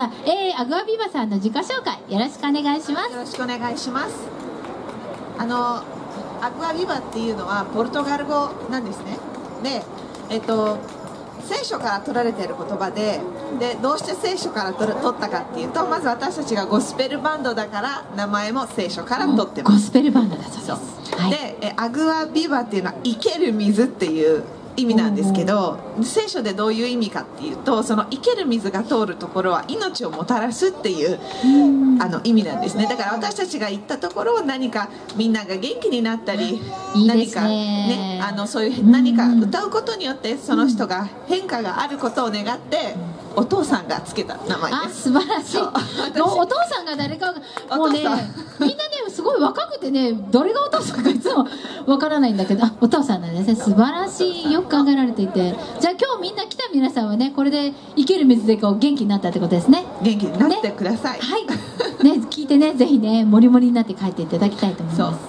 アグアビバさんの自己紹介よろしくお願いします。 よろしくお願いします。アグアビバっていうのはポルトガル語なんですね。で、聖書から取られている言葉で、どうして聖書から取ったかっていうと、まず私たちがゴスペルバンドだから名前も聖書から取ってます。 ゴスペルバンドだそうです。はい、 で、アグアビバっていうのは生ける水っていう意味なんですけど、聖書でどういう意味かっていうと、その生ける水が通るところは命をもたらすっていう意味なんですね。だから私たちが行ったところを何かみんなが元気になったり、何かね、そういう何か歌うことによってその人が変化があることを願ってお父さんがつけた名前です。 素晴らしい。もうお父さんが誰かがもうね、みんなねすごい若くてね、誰がお父さんかいつもわからないんだけど、お父さんなんですね。素晴らしい。よく考えられていて、じゃあ今日みんな来た皆さんはね、これで生ける水でこう元気になったってことですね。 元気になってください。 はい。ね、聞いてね、ぜひね、もりもりになって帰っていただきたいと思います。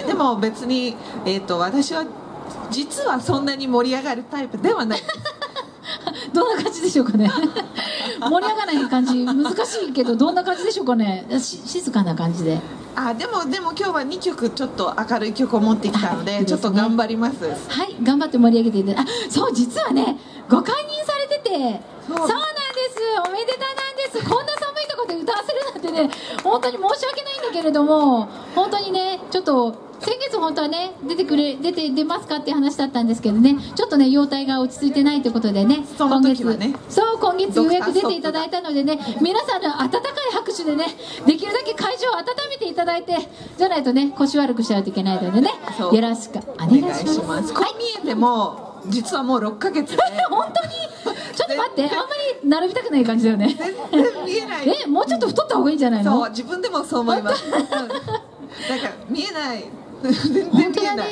でも別に私は実はそんなに盛り上がるタイプではない。 どんな感じでしょうかね。盛り上がらない感じ難しいけど、どんな感じでしょうかね。静かな感じで。 でも今日は2曲ちょっと明るい曲を持ってきたので、ね、ちょっと頑張ります。 はい、頑張って盛り上げていただいて、そう実はねご解任されてて、そうなんです。おめでたなんです。こんな寒いところで歌わせるなんてね、本当に申し訳ないんだけれども、本当にねちょっと。先月本当はね出ますかっていう話だったんですけどね、ちょっとね容体が落ち着いてないということでね、今月ようやく出ていただいたのでね、皆さんの温かい拍手でね、できるだけ会場を温めていただいて、じゃないとね腰悪くしちゃうといけないのでね、よろしくお願いします。 こう見えても実はもう6ヶ月で本当にちょっと待って、あんまり並びたくない感じだよね。 全然見えない。 もうちょっと太った方がいいんじゃないの。 そう、自分でもそう思います。なんか見えない。全然見えない。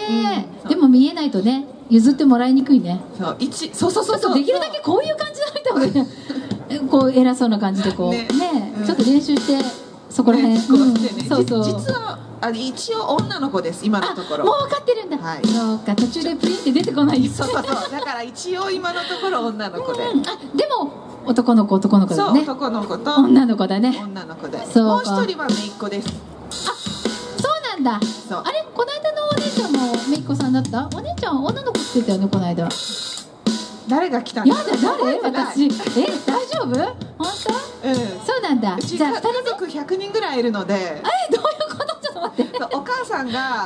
でも見えないとね譲ってもらいにくいね。 そうできるだけこういう感じで入った方がいい。こう偉そうな感じでこうね、ちょっと練習してそこら辺。そうそう。 実は一応女の子です、今のところ。 もう分かってるんだ。そうか、途中でプリンって出てこないよ。 そうだから一応今のところ女の子で。 でも男の子だね。 そう、男の子と女の子だね。 女の子で。もう一人は姪っ子です。 そうなんだ。あれ、この間のお姉ちゃんも姪っ子さんだった。お姉ちゃん女の子って言ってたよね、この間。 誰が来たの？ やだ、誰？私。大丈夫？本当？そうなんだ。 じゃあ家族100人ぐらいいるので。 どういうこと？ちょっと待って。 お母さんが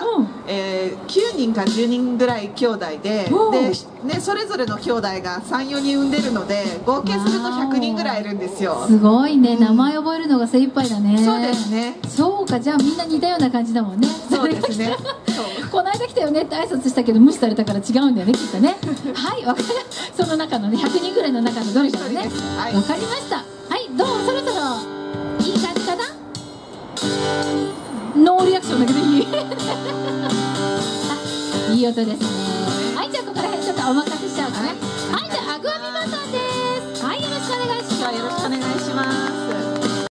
9人か10人ぐらい兄弟で、それぞれの兄弟が3、4人産んでるので、合計すると100人ぐらいいるんですよ。 すごいね。名前覚えるのが精一杯だね。 そうですね。 そうか、じゃあみんな似たような感じだもんね。 そうですね。 この間来たよねって挨拶したけど無視されたから違うんだよね、きっとね。はい、その中のね100人ぐらいの中のどれかね。わかりました。はい、どうそろそろいい感じかな。ノーリアクションだけどいい。いい音ですね。はい、じゃあここら辺ちょっとお任せしちゃうかな。はい、じゃあアグアビ